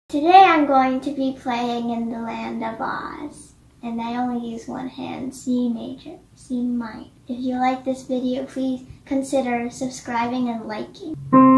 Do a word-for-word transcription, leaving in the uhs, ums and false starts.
Today I'm going to be playing in the Land of Oz, and I only use one hand, C major, C minor. If you like this video, please consider subscribing and liking.